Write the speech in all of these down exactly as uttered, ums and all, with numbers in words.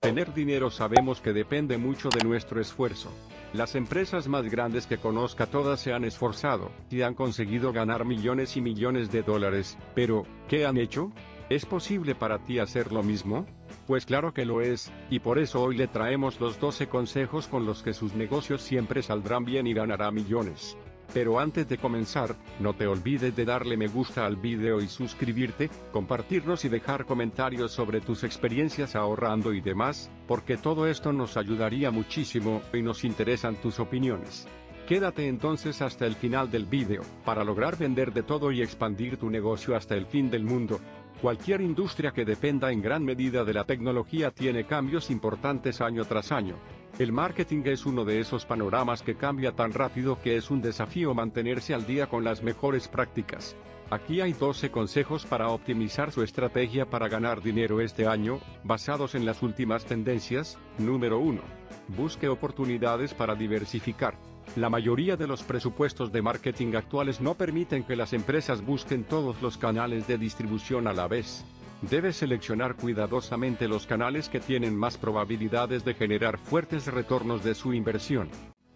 Tener dinero sabemos que depende mucho de nuestro esfuerzo. Las empresas más grandes que conozca todas se han esforzado y han conseguido ganar millones y millones de dólares, pero, ¿qué han hecho? ¿Es posible para ti hacer lo mismo? Pues claro que lo es, y por eso hoy le traemos los doce consejos con los que sus negocios siempre saldrán bien y ganará millones. Pero antes de comenzar, no te olvides de darle me gusta al video y suscribirte, compartirnos y dejar comentarios sobre tus experiencias ahorrando y demás, porque todo esto nos ayudaría muchísimo y nos interesan tus opiniones. Quédate entonces hasta el final del video, para lograr vender de todo y expandir tu negocio hasta el fin del mundo. Cualquier industria que dependa en gran medida de la tecnología tiene cambios importantes año tras año. El marketing es uno de esos panoramas que cambia tan rápido que es un desafío mantenerse al día con las mejores prácticas. Aquí hay doce consejos para optimizar su estrategia para ganar dinero este año, basados en las últimas tendencias. Número uno. Busque oportunidades para diversificar. La mayoría de los presupuestos de marketing actuales no permiten que las empresas busquen todos los canales de distribución a la vez. Debes seleccionar cuidadosamente los canales que tienen más probabilidades de generar fuertes retornos de su inversión.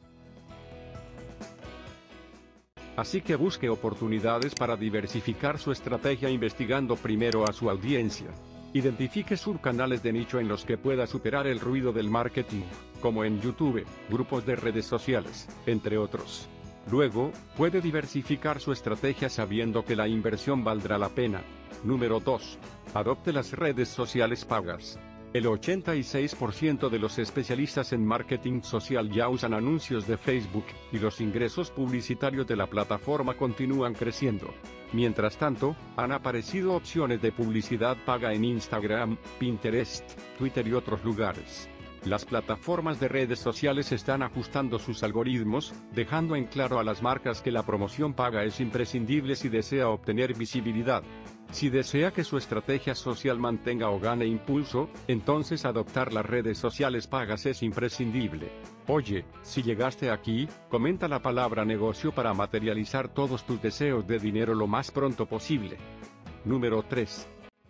Así que busque oportunidades para diversificar su estrategia investigando primero a su audiencia. Identifique subcanales de nicho en los que pueda superar el ruido del marketing, como en YouTube, grupos de redes sociales, entre otros. Luego, puede diversificar su estrategia sabiendo que la inversión valdrá la pena. Número dos. Adopte las redes sociales pagas. El ochenta y seis por ciento de los especialistas en marketing social ya usan anuncios de Facebook, y los ingresos publicitarios de la plataforma continúan creciendo. Mientras tanto, han aparecido opciones de publicidad paga en Instagram, Pinterest, Twitter y otros lugares. Las plataformas de redes sociales están ajustando sus algoritmos, dejando en claro a las marcas que la promoción paga es imprescindible si desea obtener visibilidad. Si desea que su estrategia social mantenga o gane impulso, entonces adoptar las redes sociales pagas es imprescindible. Oye, si llegaste aquí, comenta la palabra negocio para materializar todos tus deseos de dinero lo más pronto posible. Número tres.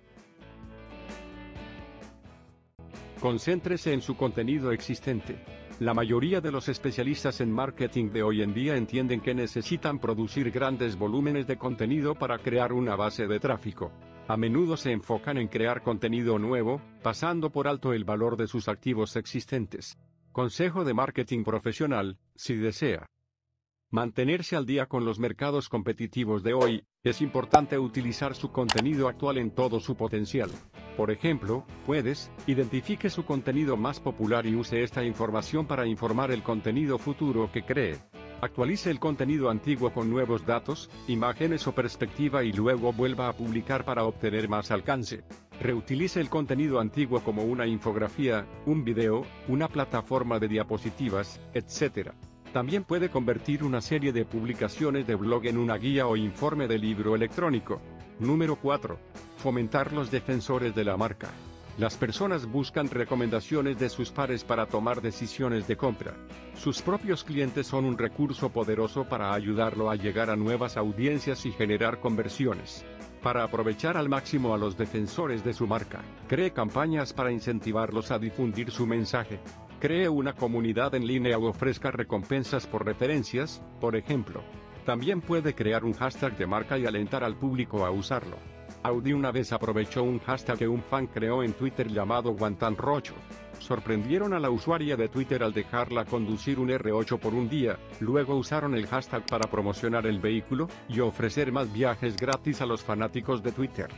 Concéntrese en su contenido existente. La mayoría de los especialistas en marketing de hoy en día entienden que necesitan producir grandes volúmenes de contenido para crear una base de tráfico. A menudo se enfocan en crear contenido nuevo, pasando por alto el valor de sus activos existentes. Consejo de marketing profesional: si desea mantenerse al día con los mercados competitivos de hoy, es importante utilizar su contenido actual en todo su potencial. Por ejemplo, puedes, identifique su contenido más popular y use esta información para informar el contenido futuro que cree. Actualice el contenido antiguo con nuevos datos, imágenes o perspectiva y luego vuelva a publicar para obtener más alcance. Reutilice el contenido antiguo como una infografía, un video, una plataforma de diapositivas, etcétera. También puede convertir una serie de publicaciones de blog en una guía o informe de libro electrónico. Número cuatro. Fomentar los defensores de la marca. Las personas buscan recomendaciones de sus pares para tomar decisiones de compra. Sus propios clientes son un recurso poderoso para ayudarlo a llegar a nuevas audiencias y generar conversiones. Para aprovechar al máximo a los defensores de su marca, cree campañas para incentivarlos a difundir su mensaje. Cree una comunidad en línea o ofrezca recompensas por referencias, por ejemplo. También puede crear un hashtag de marca y alentar al público a usarlo. Audi una vez aprovechó un hashtag que un fan creó en Twitter llamado Guantanrocho. Sorprendieron a la usuaria de Twitter al dejarla conducir un erre ocho por un día, luego usaron el hashtag para promocionar el vehículo y ofrecer más viajes gratis a los fanáticos de Twitter.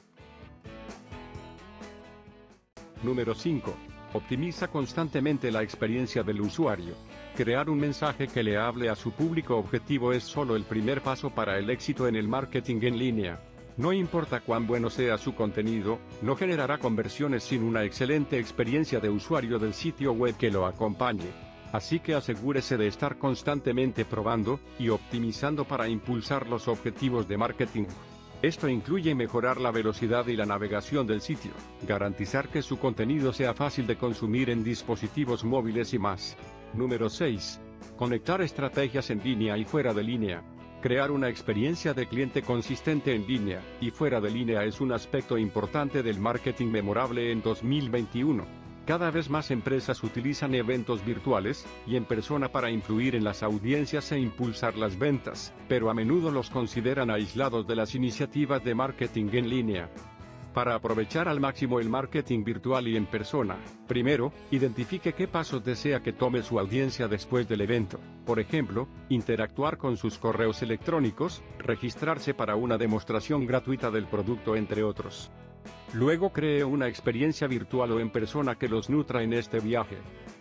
Número cinco. Optimiza constantemente la experiencia del usuario. Crear un mensaje que le hable a su público objetivo es solo el primer paso para el éxito en el marketing en línea. No importa cuán bueno sea su contenido, no generará conversiones sin una excelente experiencia de usuario del sitio web que lo acompañe. Así que asegúrese de estar constantemente probando y optimizando para impulsar los objetivos de marketing. Esto incluye mejorar la velocidad y la navegación del sitio, garantizar que su contenido sea fácil de consumir en dispositivos móviles y más. Número seis. Conectar estrategias en línea y fuera de línea. Crear una experiencia de cliente consistente en línea y fuera de línea es un aspecto importante del marketing memorable en dos mil veintiuno. Cada vez más empresas utilizan eventos virtuales y en persona para influir en las audiencias e impulsar las ventas, pero a menudo los consideran aislados de las iniciativas de marketing en línea. Para aprovechar al máximo el marketing virtual y en persona, primero, identifique qué pasos desea que tome su audiencia después del evento. Por ejemplo, interactuar con sus correos electrónicos, registrarse para una demostración gratuita del producto, entre otros. Luego cree una experiencia virtual o en persona que los nutra en este viaje.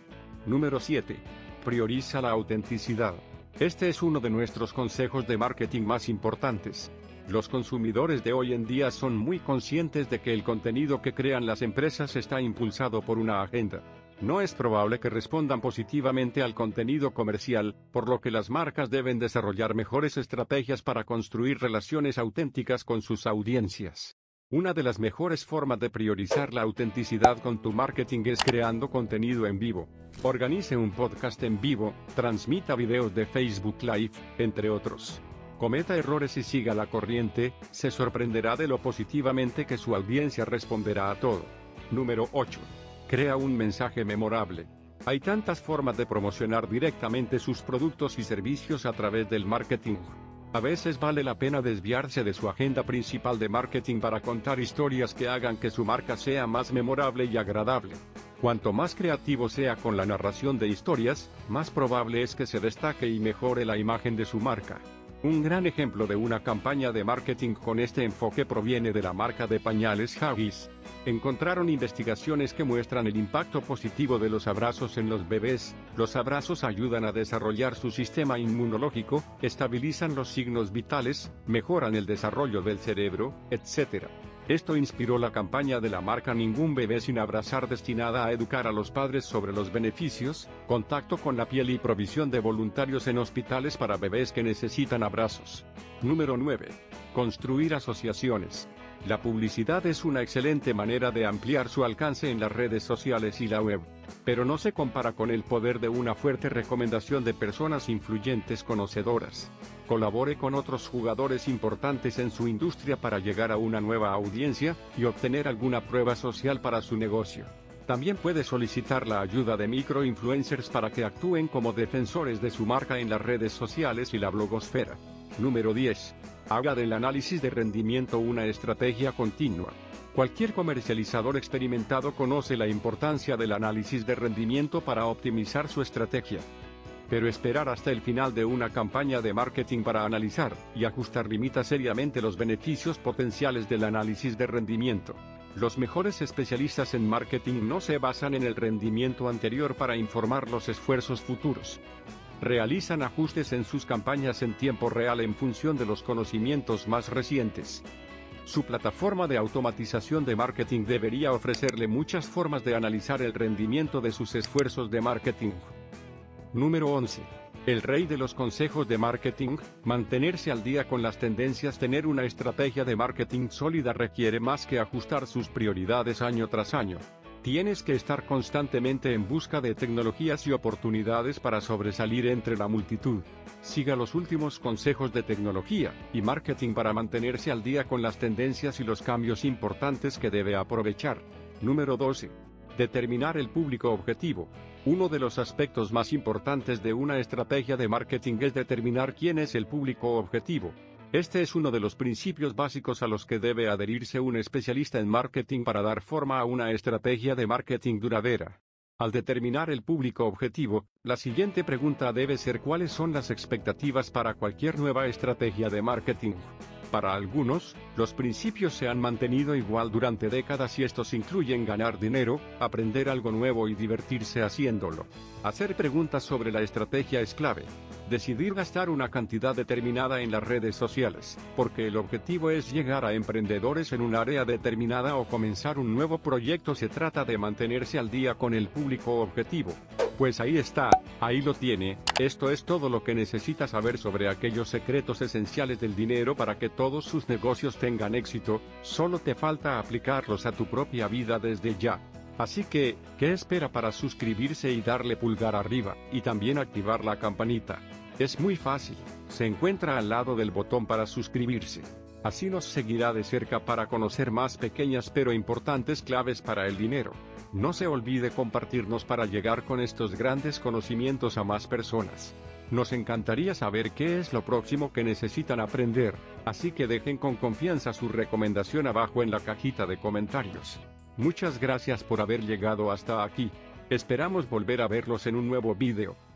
Número siete. Prioriza la autenticidad. Este es uno de nuestros consejos de marketing más importantes. Los consumidores de hoy en día son muy conscientes de que el contenido que crean las empresas está impulsado por una agenda. No es probable que respondan positivamente al contenido comercial, por lo que las marcas deben desarrollar mejores estrategias para construir relaciones auténticas con sus audiencias. Una de las mejores formas de priorizar la autenticidad con tu marketing es creando contenido en vivo. Organice un podcast en vivo, transmita videos de Facebook Live, entre otros. Cometa errores y siga la corriente, se sorprenderá de lo positivamente que su audiencia responderá a todo. Número ocho. Crea un mensaje memorable. Hay tantas formas de promocionar directamente sus productos y servicios a través del marketing. A veces vale la pena desviarse de su agenda principal de marketing para contar historias que hagan que su marca sea más memorable y agradable. Cuanto más creativo sea con la narración de historias, más probable es que se destaque y mejore la imagen de su marca. Un gran ejemplo de una campaña de marketing con este enfoque proviene de la marca de pañales Huggies. Encontraron investigaciones que muestran el impacto positivo de los abrazos en los bebés. Los abrazos ayudan a desarrollar su sistema inmunológico, estabilizan los signos vitales, mejoran el desarrollo del cerebro, etcétera. Esto inspiró la campaña de la marca Ningún bebé sin abrazar, destinada a educar a los padres sobre los beneficios, contacto con la piel y provisión de voluntarios en hospitales para bebés que necesitan abrazos. Número nueve. Construir asociaciones. La publicidad es una excelente manera de ampliar su alcance en las redes sociales y la web, pero no se compara con el poder de una fuerte recomendación de personas influyentes conocedoras. Colabore con otros jugadores importantes en su industria para llegar a una nueva audiencia y obtener alguna prueba social para su negocio. También puede solicitar la ayuda de microinfluencers para que actúen como defensores de su marca en las redes sociales y la blogosfera. Número diez. Haga del análisis de rendimiento una estrategia continua. Cualquier comercializador experimentado conoce la importancia del análisis de rendimiento para optimizar su estrategia. Pero esperar hasta el final de una campaña de marketing para analizar y ajustar limita seriamente los beneficios potenciales del análisis de rendimiento. Los mejores especialistas en marketing no se basan en el rendimiento anterior para informar los esfuerzos futuros. Realizan ajustes en sus campañas en tiempo real en función de los conocimientos más recientes. Su plataforma de automatización de marketing debería ofrecerle muchas formas de analizar el rendimiento de sus esfuerzos de marketing. Número once. El rey de los consejos de marketing, mantenerse al día con las tendencias. Tener una estrategia de marketing sólida requiere más que ajustar sus prioridades año tras año. Tienes que estar constantemente en busca de tecnologías y oportunidades para sobresalir entre la multitud. Siga los últimos consejos de tecnología y marketing para mantenerse al día con las tendencias y los cambios importantes que debe aprovechar. Número doce. Determinar el público objetivo. Uno de los aspectos más importantes de una estrategia de marketing es determinar quién es el público objetivo. Este es uno de los principios básicos a los que debe adherirse un especialista en marketing para dar forma a una estrategia de marketing duradera. Al determinar el público objetivo, la siguiente pregunta debe ser: ¿cuáles son las expectativas para cualquier nueva estrategia de marketing? Para algunos, los principios se han mantenido igual durante décadas y estos incluyen ganar dinero, aprender algo nuevo y divertirse haciéndolo. Hacer preguntas sobre la estrategia es clave. Decidir gastar una cantidad determinada en las redes sociales, porque el objetivo es llegar a emprendedores en un área determinada o comenzar un nuevo proyecto. Se trata de mantenerse al día con el público objetivo. Pues ahí está, ahí lo tiene. Esto es todo lo que necesita saber sobre aquellos secretos esenciales del dinero para que todos sus negocios tengan éxito. Solo te falta aplicarlos a tu propia vida desde ya. Así que, ¿qué espera para suscribirse y darle pulgar arriba, y también activar la campanita? Es muy fácil, se encuentra al lado del botón para suscribirse. Así nos seguirá de cerca para conocer más pequeñas pero importantes claves para el dinero. No se olvide compartirnos para llegar con estos grandes conocimientos a más personas. Nos encantaría saber qué es lo próximo que necesitan aprender, así que dejen con confianza su recomendación abajo en la cajita de comentarios. Muchas gracias por haber llegado hasta aquí. Esperamos volver a verlos en un nuevo video.